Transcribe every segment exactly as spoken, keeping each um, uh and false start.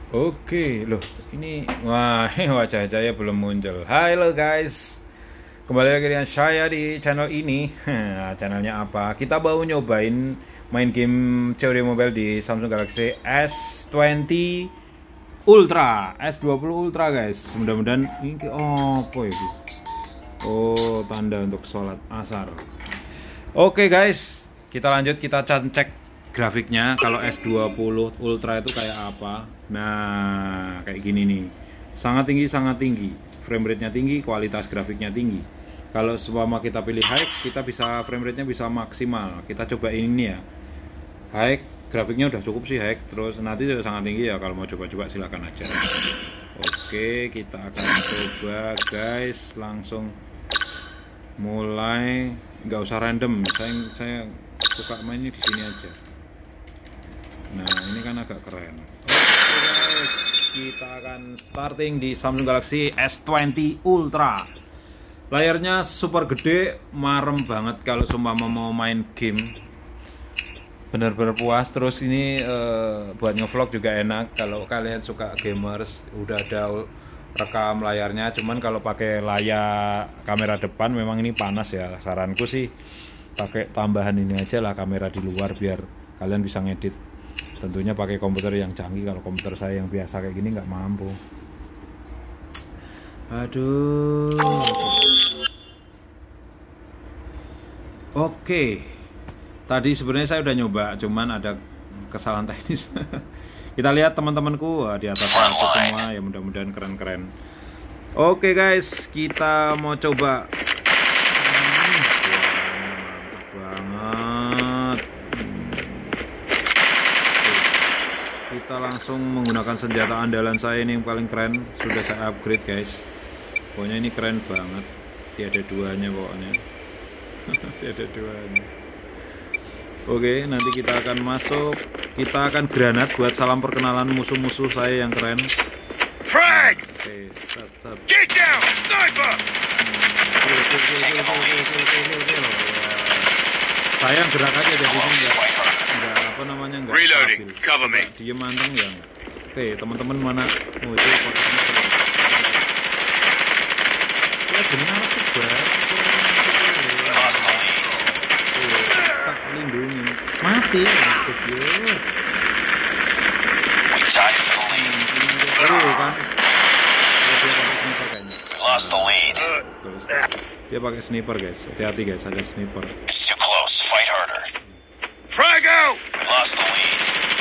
Oke, loh, ini wah, wajah saya belum muncul. Halo guys, kembali lagi dengan saya di channel ini. Nah, channelnya apa? Kita baru nyobain main game C O D Mobile di Samsung Galaxy S dua puluh Ultra, S dua puluh Ultra guys. Mudah-mudahan ini oh, apa ya? Oh, tanda untuk sholat asar. Oke guys, kita lanjut, kita cek grafiknya. Kalau S dua puluh Ultra itu kayak apa? Nah, kayak gini nih. Sangat tinggi, sangat tinggi. Frame rate-nya tinggi, kualitas grafiknya tinggi. Kalau seumpama kita pilih high, kita bisa frame rate-nya bisa maksimal. Kita coba ini ya. High, grafiknya udah cukup sih high. Terus nanti juga sangat tinggi ya. Kalau mau coba-coba silakan aja. Oke, kita akan coba guys. Langsung mulai. Nggak usah random. Saya saya suka mainnya di sini aja. Nah, ini kan agak keren. Oke guys, kita akan starting di Samsung Galaxy S dua puluh Ultra. Layarnya super gede, marem banget kalau seumpama mau main game. Bener-bener puas. Terus ini uh, buat ngevlog juga enak. Kalau kalian suka gamers, udah ada rekam layarnya. Cuman kalau pakai layar kamera depan memang ini panas ya. Saranku sih pakai tambahan ini aja lah, kamera di luar, biar kalian bisa ngedit. Tentunya pakai komputer yang canggih. Kalau komputer saya yang biasa kayak gini nggak mampu. Aduh. Oke. Tadi sebenarnya saya udah nyoba, cuman ada kesalahan teknis. Kita lihat teman-temanku di atas aku semua, ya mudah-mudahan keren-keren. Oke guys, kita mau coba. Kita langsung menggunakan senjata andalan saya ini yang paling keren. Sudah saya upgrade guys. Pokoknya ini keren banget. Tiada duanya pokoknya. Tiada duanya. Oke, nanti kita akan masuk. Kita akan granat buat salam perkenalan musuh-musuh saya yang keren. Frag! Oke, sat, sat. Get down! Sniper! Saya yang gerak aja jadi enggak, enggak apa namanya enggak Reloading, stabil. cover me. Diem manteng ya. Oke, teman-teman mana? Oh, itu posisinya keren. Ya benar sih, Bang. Tak lindungi. Mati. Oh, kan. Lost the lead. Dia pakai sniper guys. Hati-hati guys, ada sniper. It's too close. Fight harder. Frag out! We lost the lead.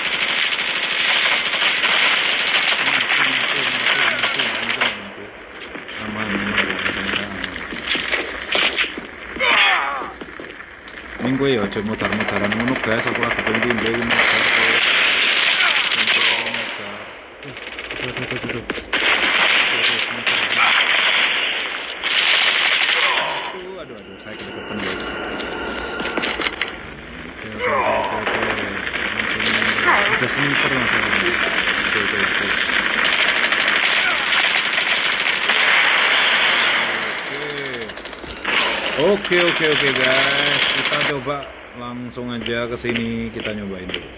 Minggu ya, aja mutar-mutaran ngono guys, aku lagi pengen pindah ini. Aduh, aduh, saya kedekatan guys. Oke, oke, oke, oke, oke. Udah sniper langsung. Oke, oke, oke. Oke, oke, oke guys. Kita coba langsung aja ke sini, kita nyobain dulu.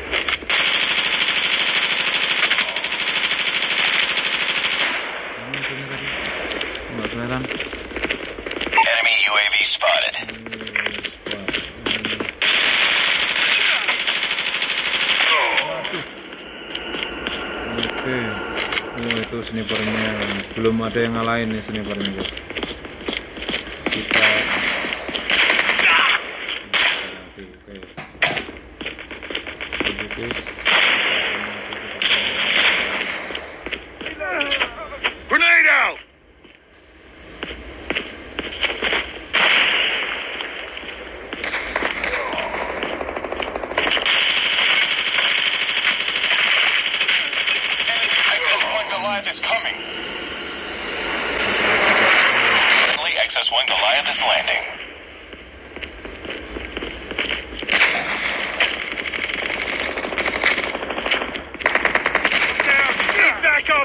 Nggak kelihatan. Enemy U A V spotted. Oke, oh itu snipernya, belum ada yang ngalahin nih snipernya guys. Kita oke, oke. Oke, guys. Grenade out! Access point Goliath is coming. Friendly Access one Goliath is landing. Back up!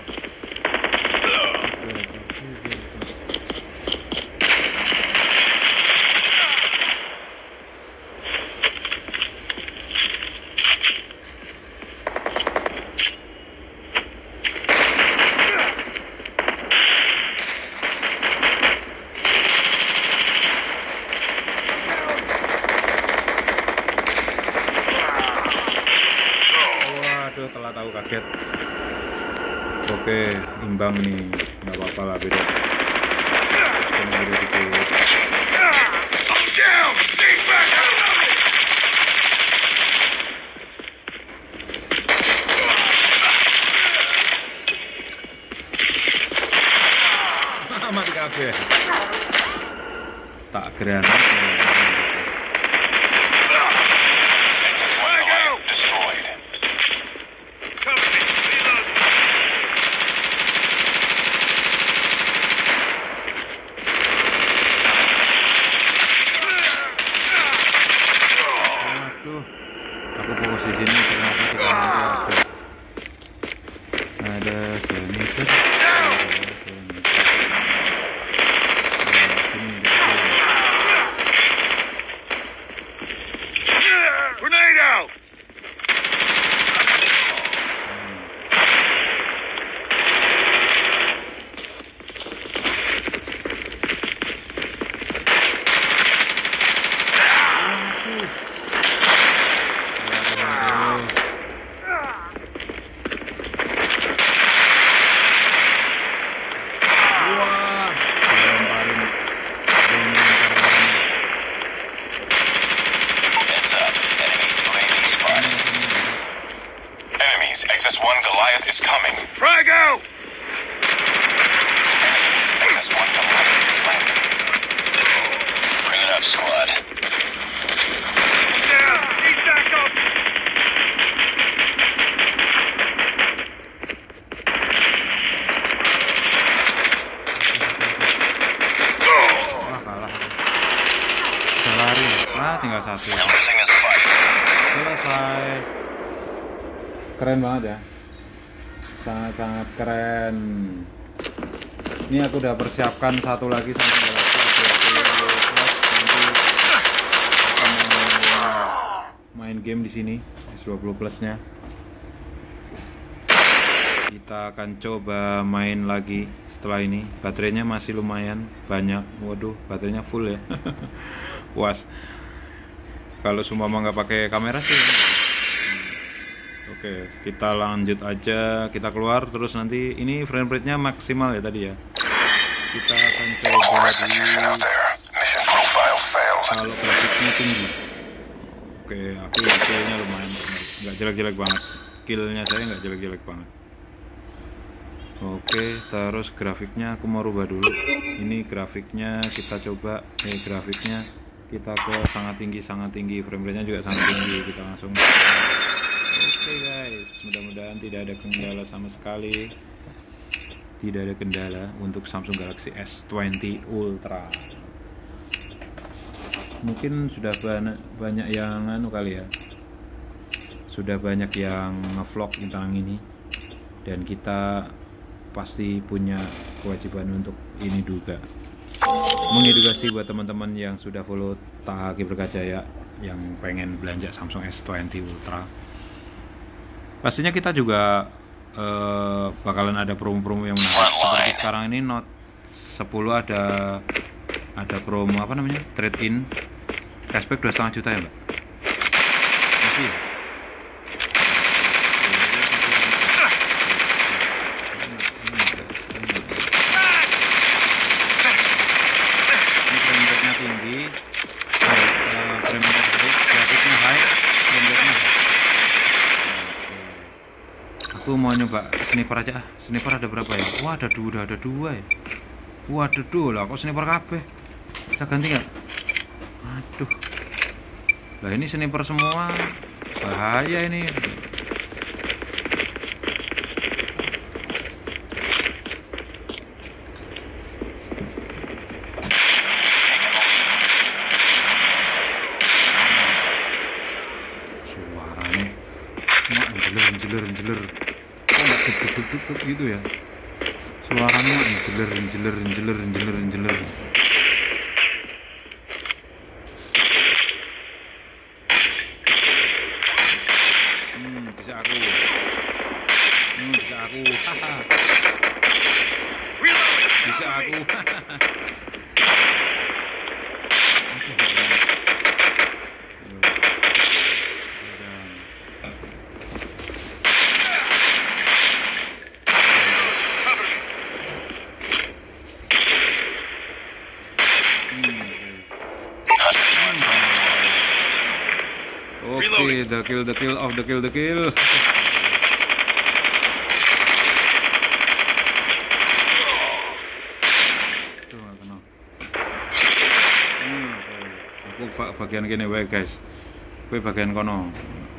Waduh, telat tahu kaget. Oke, imbang nih, nggak apa-apa lah, beda. Beda dikit. Mati kabeh. Tak granat. Aku fokus di sini ternyata tidak ada. Ada sniper. Grenade out. X S one Goliath is coming. Frag out! X S one Goliath is landing. Bring it up, squad. Yeah, he's back up! Wah, kalah. Udah lari. Ah, tinggal satu. Selesai. Keren banget ya, sangat-sangat keren. Ini aku udah persiapkan satu lagi sampai Galaxy dua puluh plus, nanti akan main game di sini S dua puluh plusnya. Kita akan coba main lagi setelah ini. Baterainya masih lumayan banyak. Waduh, baterainya full ya. Puas. Kalau seumpama nggak pakai kamera sih. Oke, kita lanjut aja, kita keluar terus nanti ini frame rate-nya maksimal ya tadi ya. Kita akan coba di kalau grafiknya tinggi. Oke, aku skillnya lumayan, nggak jelek-jelek banget. Skillnya saya nggak jelek-jelek banget. Oke, terus grafiknya aku mau rubah dulu. Ini grafiknya kita coba, eh grafiknya kita ke sangat tinggi, sangat tinggi. Frame rate-nya juga sangat tinggi. Kita langsung. Oke guys, mudah-mudahan tidak ada kendala sama sekali. Tidak ada kendala untuk Samsung Galaxy S dua puluh Ultra. Mungkin sudah banyak banyak yang anu kali ya. Sudah banyak yang ngevlog tentang ini. Dan kita pasti punya kewajiban untuk ini juga. Mengedukasi buat teman-teman yang sudah follow Tahaki Berkajaya yang pengen belanja Samsung S dua puluh Ultra. Pastinya kita juga uh, bakalan ada promo-promo yang menarik. Seperti sekarang ini Note sepuluh ada ada promo apa namanya, trade in cashback dua setengah juta ya mbak. Masih. Ini frame rate-nya tinggi, uh, frame rate high, grafiknya high, frame rate-nya high. Aku mau nyoba sniper aja. Sniper ada berapa ya? Wah, ada dua, ada dua ya. Wah, ada dua lah. Kok sniper kabeh? Bisa ganti nggak? Aduh. Lah ini sniper semua. Bahaya ini. Suaranya mak jeler jeler jeler. Duk-duk-duk gitu ya, suaranya jeler jeler jeler jeler jeler. Hmm, bisa aku, hmm, bisa aku, bisa aku. the kill, the kill of the kill, the kill. Tuh, kena. Hmm, aku bagian gini wae guys. Kowe bagian kono.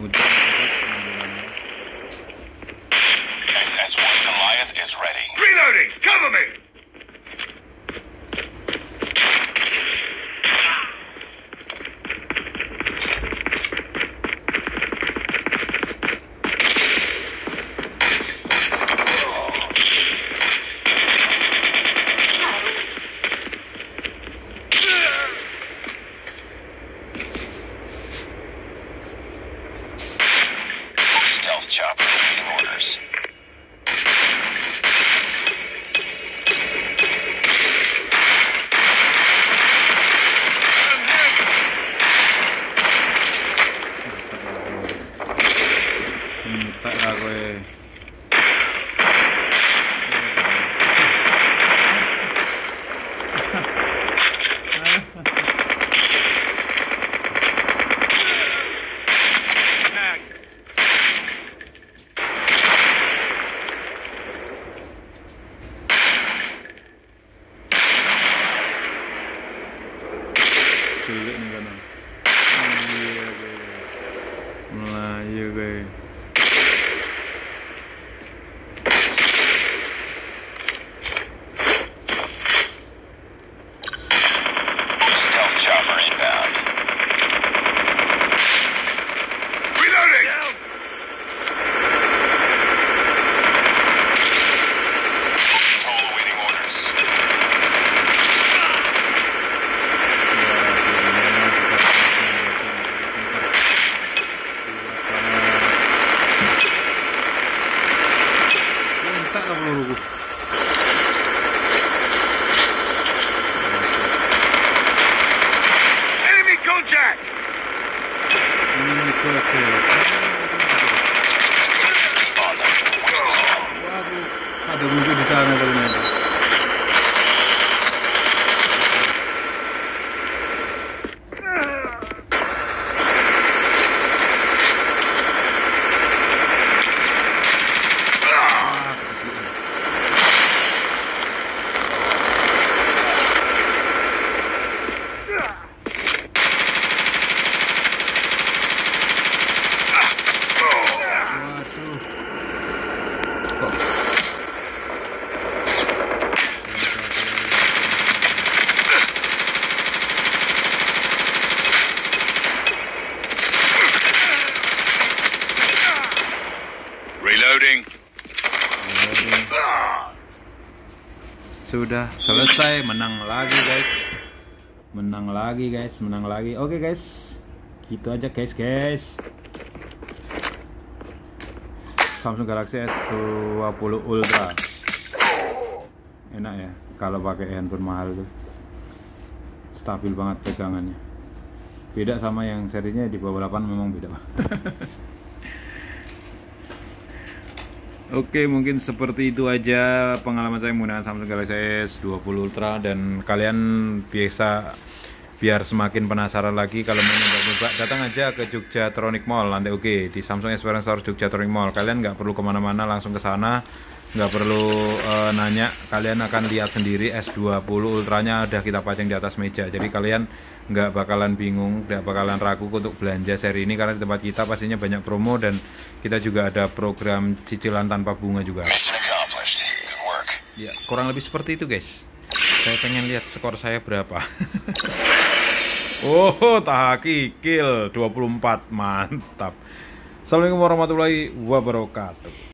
X S one Goliath is ready. Reloading! Cover me! Stealth chopper awaiting orders. Hmm, tak lah kowe. Sulit nih kan. Melayu guys. Stealth chopper inbound. Reloading! Toll awaiting orders. Tak lah peluruku. Enemy contact! Ini kecil. On the wings. Waduh, ada musuh di sana ternyata. Reloading. Sudah selesai, menang lagi guys. Menang lagi guys, menang lagi. Oke guys. Gitu aja guys, guys. Samsung Galaxy S dua puluh Ultra. Enak ya kalau pakai handphone mahal tuh. Stabil banget pegangannya. Beda sama yang serinya di bawah delapan, memang beda. Oke, mungkin seperti itu aja pengalaman saya menggunakan Samsung Galaxy S dua puluh Ultra, dan kalian biasa biar semakin penasaran lagi kalau mau nyoba-nyoba, datang aja ke Jogja Tronic Mall lantai oke di Samsung Experience Store Jogja Tronic Mall. Kalian nggak perlu kemana-mana, langsung ke sana, nggak perlu uh, nanya, kalian akan lihat sendiri S dua puluh Ultranya udah kita pajang di atas meja. Jadi kalian nggak bakalan bingung, nggak bakalan ragu untuk belanja seri ini, karena di tempat kita pastinya banyak promo, dan kita juga ada program cicilan tanpa bunga juga. Mission accomplished. Good work. Ya, kurang lebih seperti itu guys. Saya pengen lihat skor saya berapa. Oh, Tahaki kill dua puluh empat, mantap. Assalamualaikum warahmatullahi wabarakatuh.